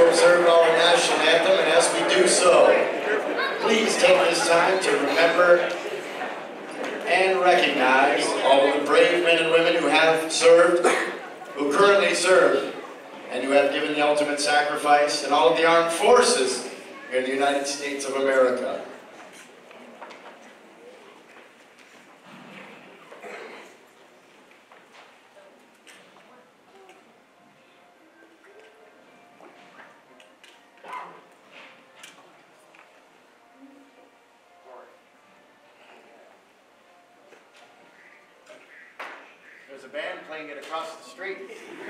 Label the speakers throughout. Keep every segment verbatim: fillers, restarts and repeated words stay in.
Speaker 1: to observe our national anthem, and as we do so, please take this time to remember and recognize all of the brave men and women who have served, who currently serve, and who have given the ultimate sacrifice, and all of the armed forces here in the United States of America. There's a band playing it across the street.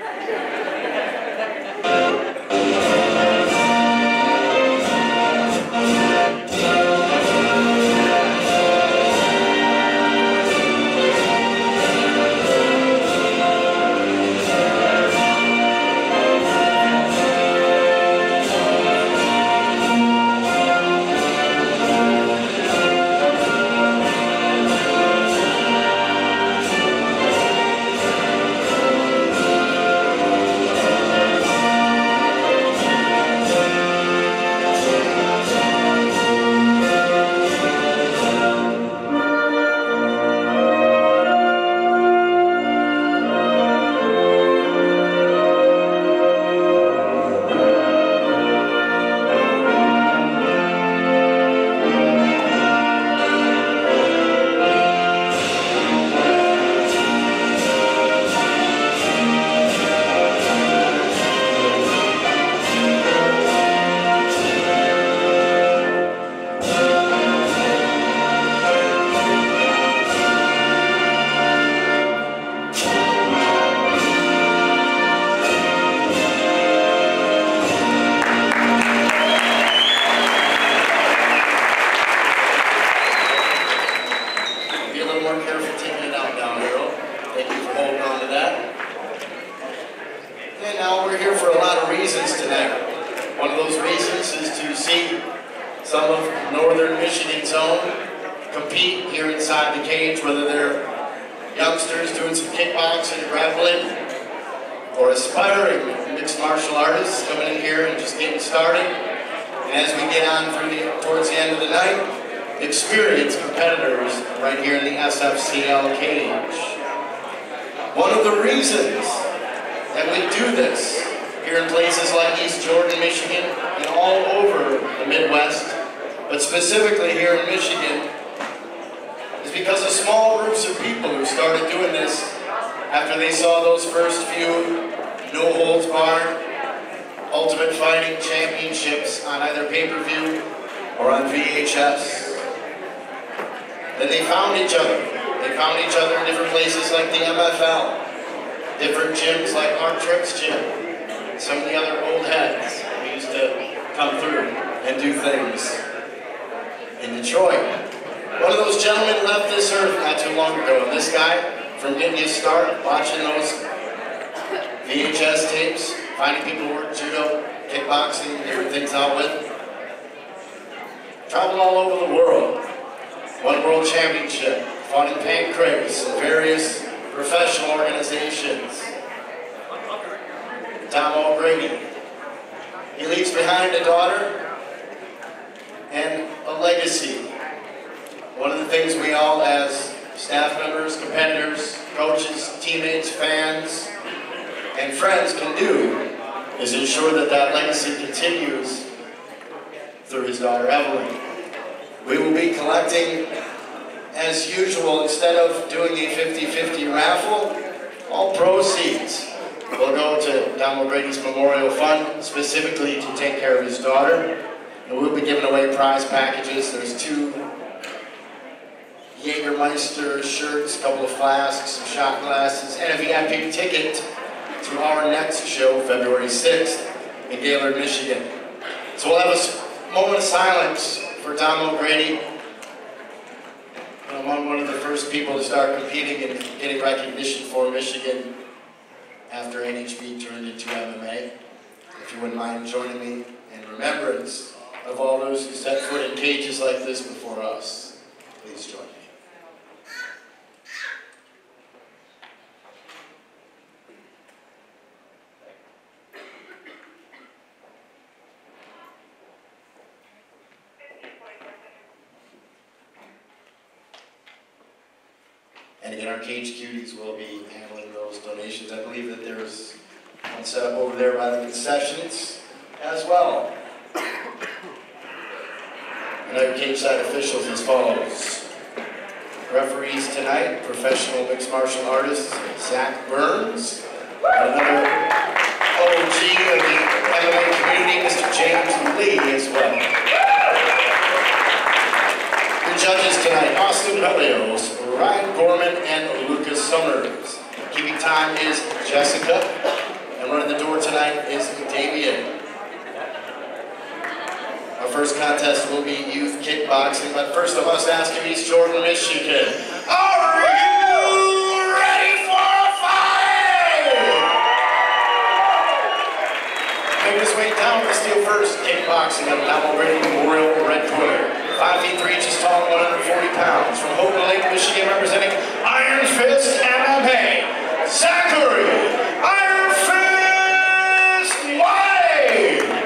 Speaker 1: Specifically to take care of his daughter, and we'll be giving away prize packages. There's two Jägermeister shirts, a couple of flasks, some shot glasses, and a V I P ticket to our next show, February sixth, in Gaylord, Michigan. So we'll have a moment of silence for Tom O'Grady, among one of the first people to start competing and getting recognition for Michigan after N H B turned into M M A. If you wouldn't mind joining me in remembrance of all those who set foot in cages like this before us, please join me. And again, our Cage Cuties will be handling those donations. I believe that there's one set up over there by the concessions as well. And our cage side officials as follows. Referees tonight, professional mixed martial artist Zach Burns, and another O G of the M M A community, Mister James Lee as well. The judges tonight, Austin Pelios, Ryan Gorman, and Lucas Summers. Keeping time is Jessica, and running the door tonight is Damien. Our first contest will be youth kickboxing, but first I must ask you, East Jordan, Michigan, are you ready for a fight? Make his way down to steel first kickboxing at Donald Brady Memorial Red Corner. Five feet three inches tall, one hundred forty pounds. From Houghton Lake, Michigan, representing Iron Fist M M A, Zachary Iron Fist White.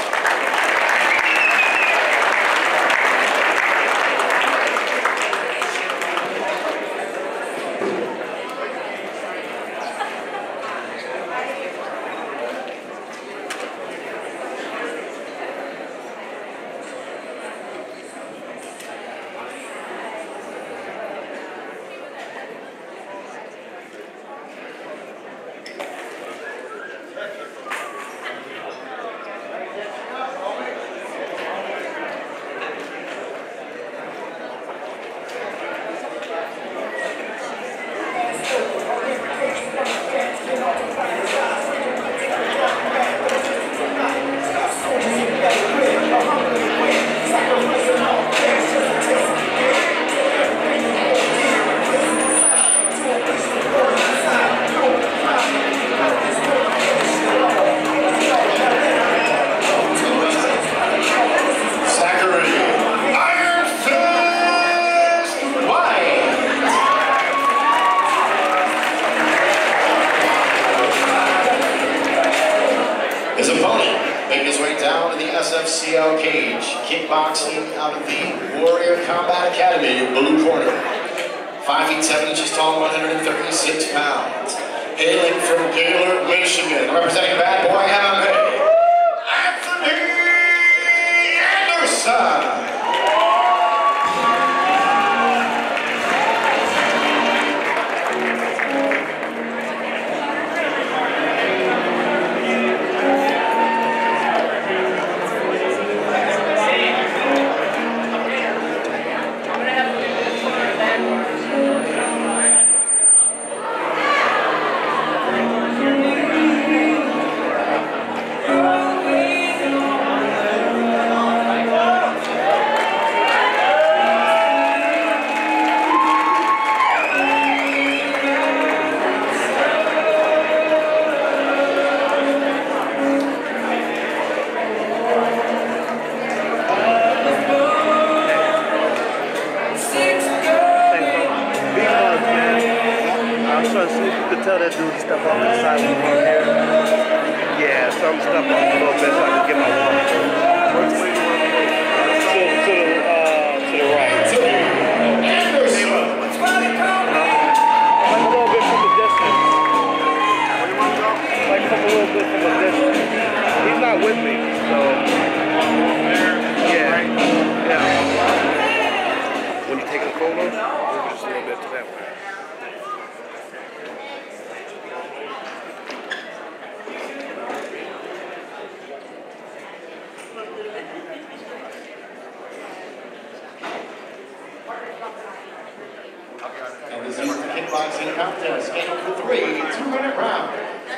Speaker 1: Kickboxing out of the Warrior Combat Academy, blue corner. Five feet seven inches tall, one hundred thirty-six pounds. Hailing from Gaylord, Michigan, representing Bad Boy M M A, Anthony Anderson.
Speaker 2: Tell that dude to step off the side of the here. Yeah, some step off a little bit so I can get my walk. To, to, the, uh, to the right. Like a little bit from the distance. Like from a little bit from the distance. He's not with me, so. Yeah. Yeah. When you take the photos, move just a little bit to that way.
Speaker 1: And this is the kickboxing contest, scheduled for three two-minute rounds.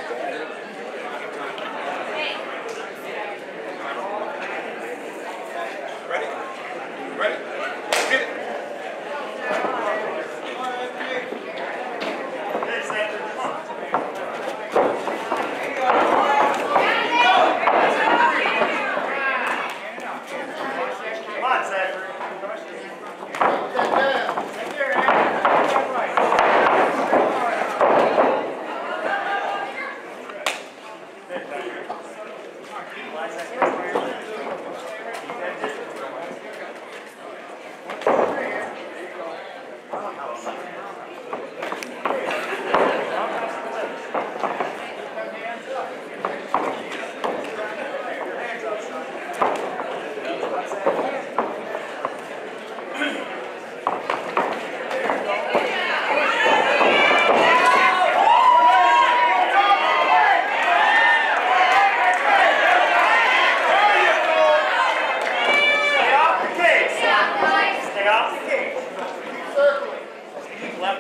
Speaker 3: Ready? Ready? Get it. Come on, Zachary.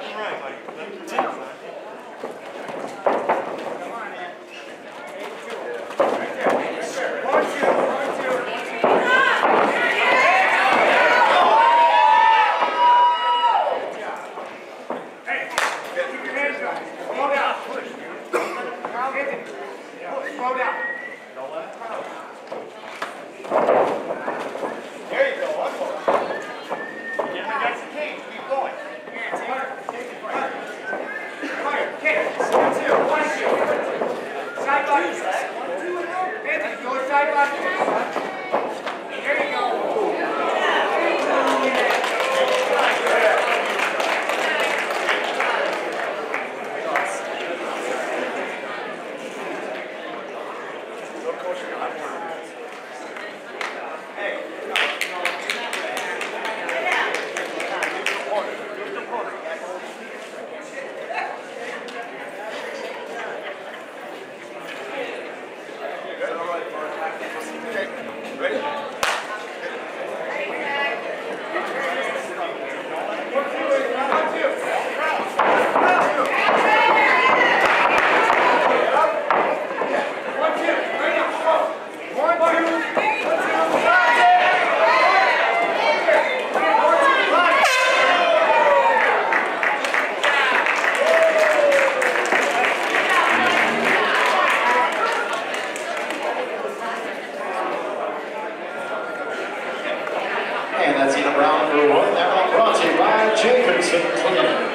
Speaker 1: And that's in round number one. That one brought to you by Jacobson Cleaning.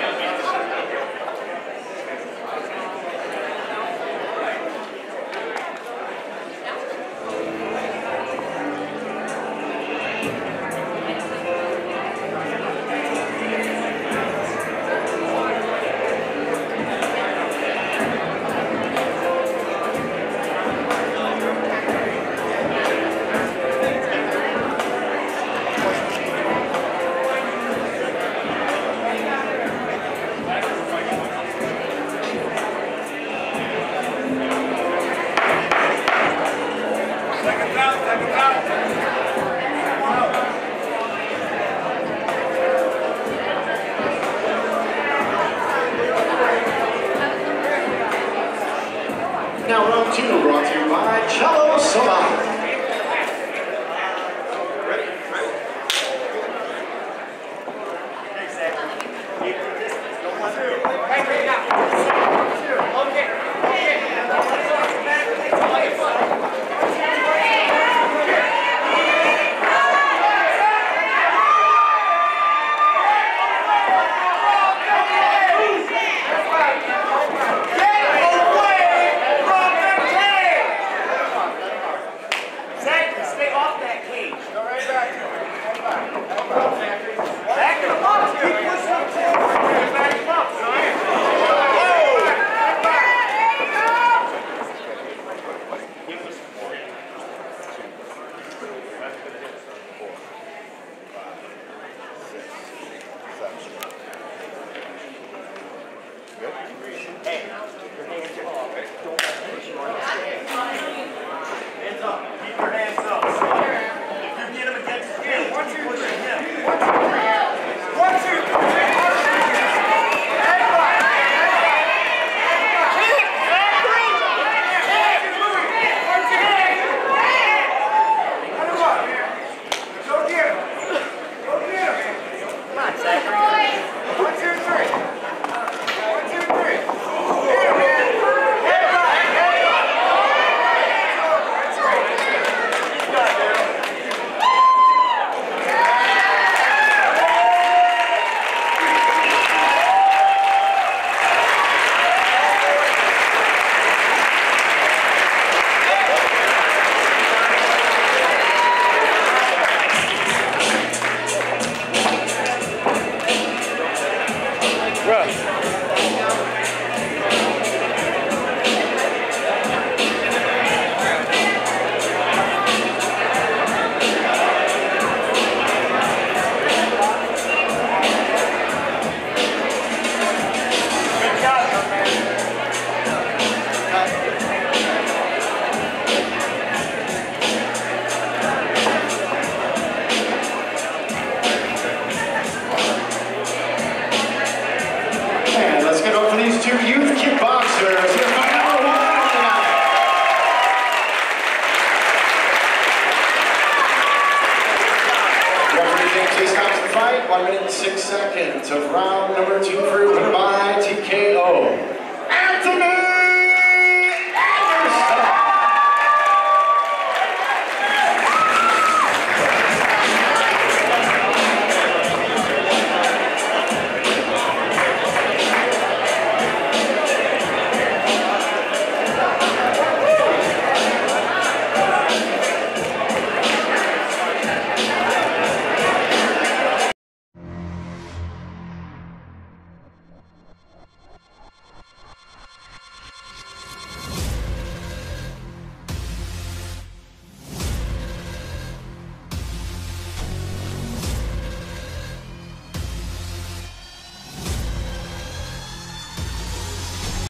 Speaker 1: Now round two brought to you by Cello Salon. number two for by T K O. Anthony